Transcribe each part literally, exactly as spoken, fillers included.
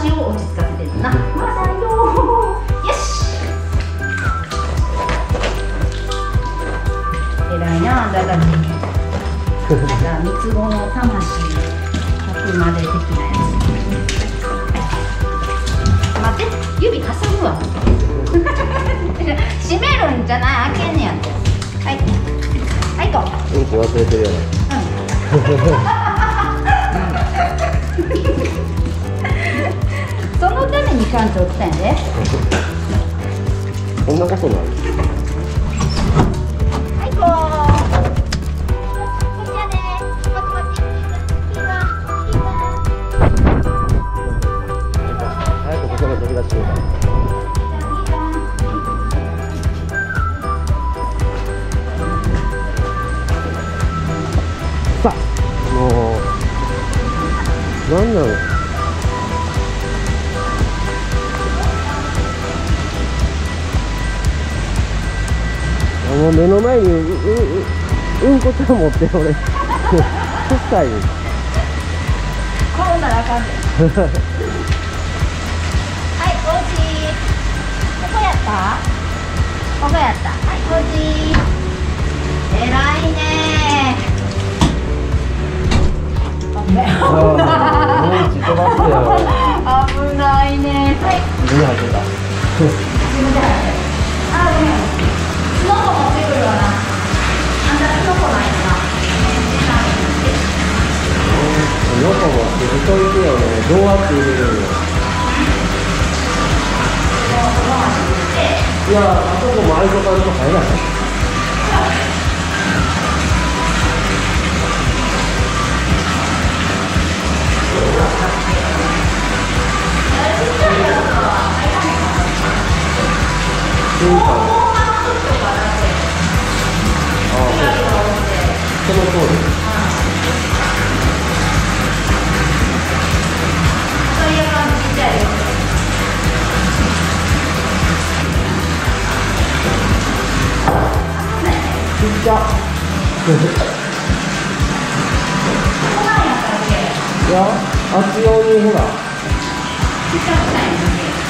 私を落ち着かせてるな。まだよ。よし。偉いな、だだき。じゃあ、三つ子の魂。百まで的なやつ。待って、指挟むわ。閉めるんじゃない、開けんねやって。はい。はい、行こう。 うんち忘れてるよね。 そのために館長来たんやで。 そんなことない。 はい、行こう。こちらで、こっちこっち。いいわ、いいわ。 早くここの扉閉めた。さあ、もう、なんなの。もう目の前にう、う、う、うんこちゃん持って俺、臭い。 転んだらあかんで。はい、おうち。ここやった。ここやった。はい、おうち。偉いねー。危ない。危ないね。はい。 自分で入ってた。 自分で入ってる。あ、ごめん。キノコ持ってくるわな。あんたキノコないかな。 よくもってずっと行くよね。どうやって入れるの？いや、あそこも開いとかんと入らない。その通り。 そういう感じちっちゃいよ。 ちっちゃ。いや、あっち用にほら。 ちっちゃくないんだけど。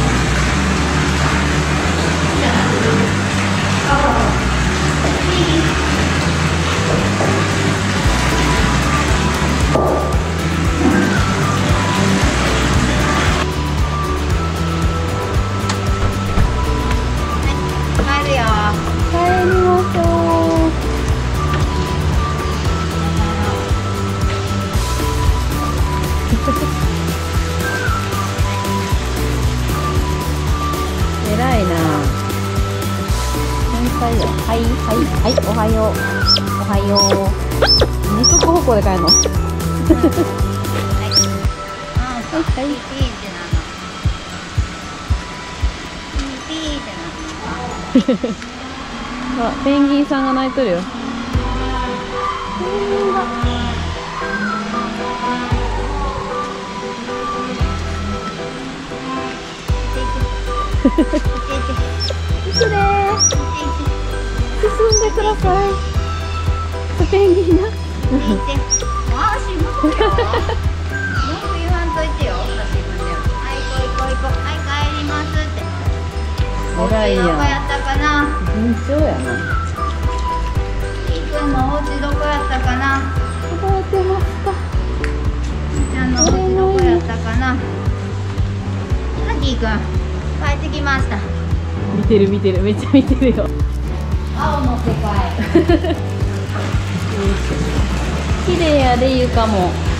帰るよ。帰りましょう。偉いな。天才よ。はいはいはい、おはよう。おはよう。二足歩行で帰るの。はいはい。ピーってなの。ピーってなの。あ、ペンギンさんが鳴いとるよ。ペンギンが。失礼。進んでください。ペンギンな。あ、しむよ。文句言わんといてよ。私もね。はい、行こう行こう行こう。はい、帰りますって。 偉いやん。 どこやったかな。 順調やな。 いいくんのお家どこやったかな。覚えてますか。みーちゃんのお家どこやったかな。ラッキーくん、帰ってきました。 見てる見てる、めっちゃ見てるよ。 青の世界。 綺麗やで、床も。